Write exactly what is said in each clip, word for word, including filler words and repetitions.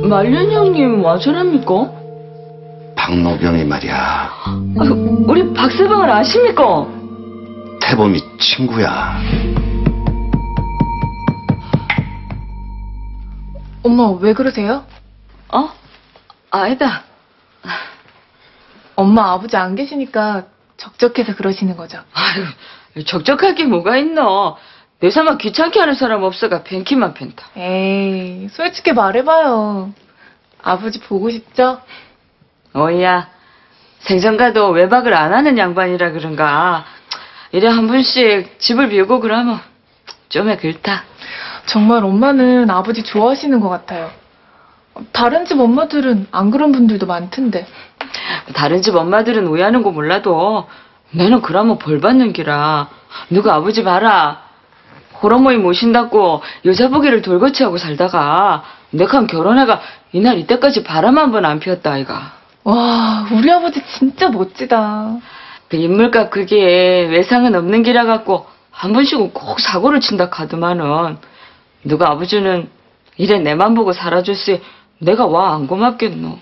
말년 형님 와서랍니까? 박노병이 말이야. 아, 우리 박서방을 아십니까? 태범이 친구야. 엄마, 왜 그러세요? 어? 아니다. 엄마, 아버지 안 계시니까 적적해서 그러시는 거죠. 아유, 적적할 게 뭐가 있노? 내 삼아 귀찮게 하는 사람 없어가 pen키만 펜다. 에이, 솔직히 말해봐요. 아버지 보고 싶죠? 어이야, 생전가도 외박을 안 하는 양반이라 그런가. 이래 한 분씩 집을 비우고 그러면 좀에 그렇다. 정말 엄마는 아버지 좋아하시는 것 같아요. 다른 집 엄마들은 안 그런 분들도 많던데. 다른 집 엄마들은 오해하는 거 몰라도 나는 그러면 벌 받는 기라. 누가 아버지 봐라. 호러모이 모신다고 여자 보기를 돌거치하고 살다가 내가 결혼해가 이날 이때까지 바람 한 번 안 피웠다 아이가. 와, 우리 아버지 진짜 멋지다. 그 인물값 그게 외상은 없는 기라 갖고 한 번씩은 꼭 사고를 친다 카드만은 누가 아버지는 이래 내만 보고 살아줬으니 내가 와 안 고맙겠노.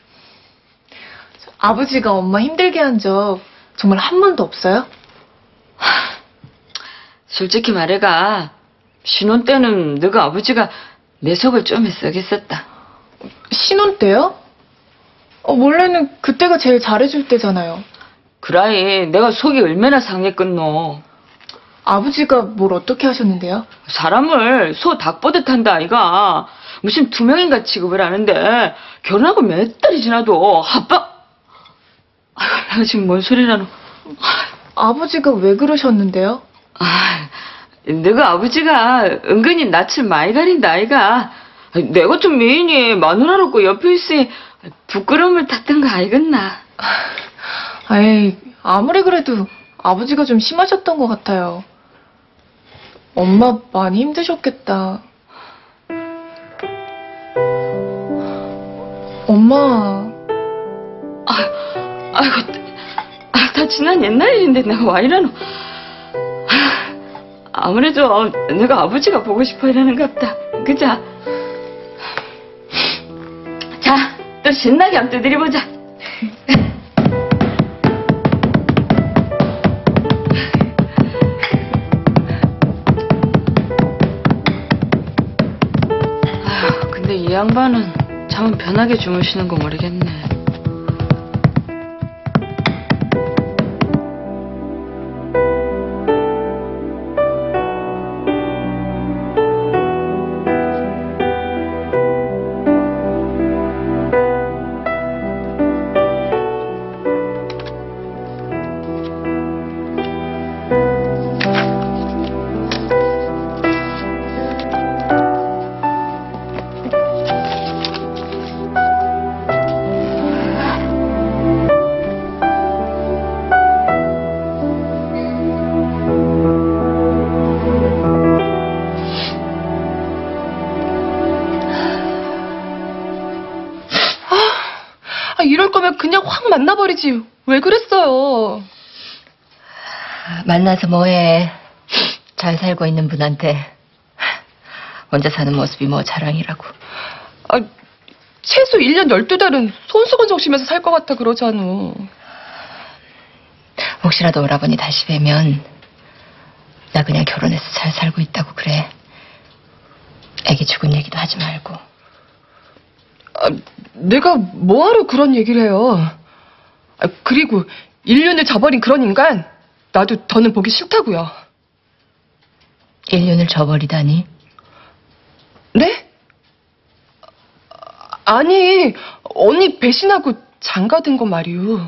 아버지가 엄마 힘들게 한 적 정말 한 번도 없어요? 솔직히 말해가 신혼 때는 너가 아버지가 내 속을 좀 썩였었다. 신혼 때요? 어, 원래는 그때가 제일 잘해줄 때잖아요. 그라이 내가 속이 얼마나 상했겠노. 아버지가 뭘 어떻게 하셨는데요? 사람을 소 닭 보듯 한다 아이가. 무슨 투명인간 취급을 하는데 결혼하고 몇 달이 지나도 합방. 아이고 내가 지금 뭔 소리라노. 아버지가 왜 그러셨는데요? 아, 너가 아버지가 은근히 낯을 많이 가린다 아이가. 내 같은 미인이 마누라롭고 옆에 있으니 부끄러움을 탔던 거 알겠나. 에이, 아무리 그래도 아버지가 좀 심하셨던 것 같아요. 엄마 많이 힘드셨겠다. 엄마. 아, 아이고, 아, 다 지난 옛날 일인데 내가 와 이러노. 아무래도 내가 아버지가 보고 싶어 이러는갑다. 그자? 자, 또 신나게 한번 두드려보자. 아휴, 근데 이 양반은 잠은 편하게 주무시는 거 모르겠네. 이럴 거면 그냥 확 만나버리지. 왜 그랬어요? 만나서 뭐해. 잘 살고 있는 분한테 혼자 사는 모습이 뭐 자랑이라고. 아, 최소 일 년 열두 달은 손수건 적시면서 살 것 같아 그러잖아. 혹시라도 오라버니 다시 뵈면 나 그냥 결혼해서 잘 살고 있다고 그래. 애기 죽은 얘기도 하지 말고. 아, 내가 뭐하러 그런 얘기를 해요. 아, 그리고 일 년을 저버린 그런 인간 나도 더는 보기 싫다고요. 일 년을 저버리다니? 네? 아니, 언니 배신하고 장가든 거 말이오.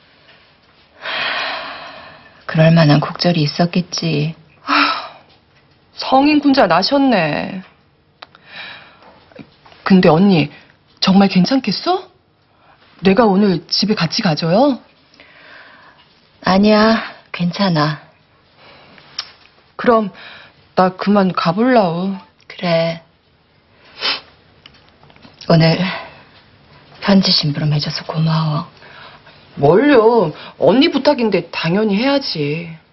그럴 만한 곡절이 있었겠지. 아, 성인군자 나셨네. 근데 언니 정말 괜찮겠어? 내가 오늘 집에 같이 가줘요? 아니야, 괜찮아. 그럼 나 그만 가볼라우. 그래. 오늘 편지 심부름 해줘서 고마워. 뭘요? 언니 부탁인데 당연히 해야지.